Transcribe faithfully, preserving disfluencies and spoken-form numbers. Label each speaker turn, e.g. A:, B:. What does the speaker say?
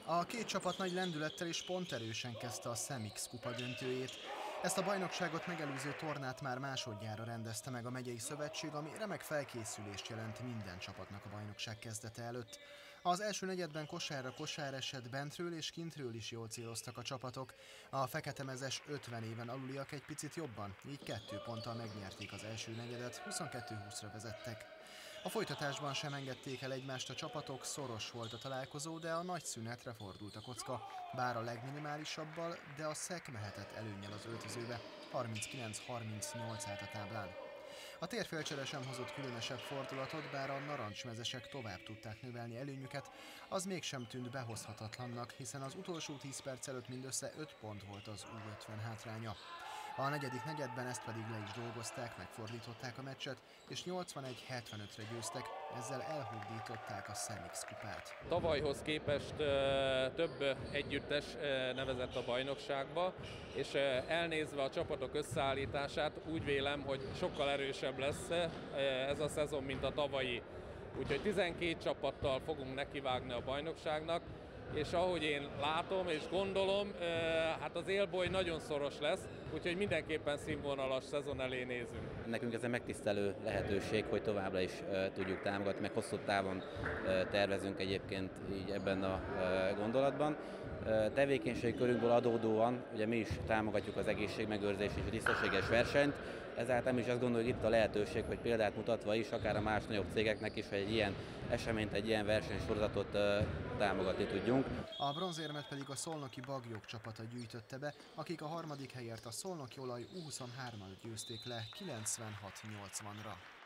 A: A két csapat nagy lendülettel és ponterősen kezdte a Szemix kupa döntőjét. Ezt a bajnokságot megelőző tornát már másodjára rendezte meg a megyei szövetség, ami remek felkészülést jelent minden csapatnak a bajnokság kezdete előtt. Az első negyedben kosárra kosár esett, bentről és kintről is jól céloztak a csapatok. A feketemezes ötven éven aluliak egy picit jobban, így kettő ponttal megnyerték az első negyedet, huszonkettő húszra vezettek. A folytatásban sem engedték el egymást a csapatok, szoros volt a találkozó, de a nagy szünetre fordult a kocka, bár a legminimálisabbal, de a Szek mehetett előnnyel az öltözőbe, harminckilenc harmincnyolc állt a táblán. A térfélcsere sem hozott különösebb fordulatot, bár a narancsmezesek tovább tudták növelni előnyüket, az mégsem tűnt behozhatatlannak, hiszen az utolsó tíz perc előtt mindössze öt pont volt az U ötven hátránya. A negyedik negyedben ezt pedig le is dolgozták, megfordították a meccset, és nyolcvanegy hetvenötre győztek, ezzel elhódították a Szemix kupát.
B: Tavalyhoz képest több együttes nevezett a bajnokságba, és elnézve a csapatok összeállítását úgy vélem, hogy sokkal erősebb lesz ez a szezon, mint a tavalyi. Úgyhogy tizenkét csapattal fogunk nekivágni a bajnokságnak, és ahogy én látom és gondolom, hát az élboly nagyon szoros lesz, úgyhogy mindenképpen színvonalas szezon elé nézünk.
C: Nekünk ez egy megtisztelő lehetőség, hogy továbbra is tudjuk támogatni, meg hosszú távon tervezünk egyébként így ebben a gondolatban. Tevékenységi körünkből adódóan ugye mi is támogatjuk az egészségmegőrzést és a tisztességes versenyt, ezáltal mi is azt gondoljuk, itt a lehetőség, hogy példát mutatva is, akár a más nagyobb cégeknek is, hogy egy ilyen eseményt, egy ilyen versenysorozatot támogatni tudjunk.
A: A bronzérmet pedig a szolnoki Bagyok csapata gyűjtötte be, akik a harmadik helyért a szolnoki olaj U huszonhármat győzték le kilencvenhat nyolcvanra.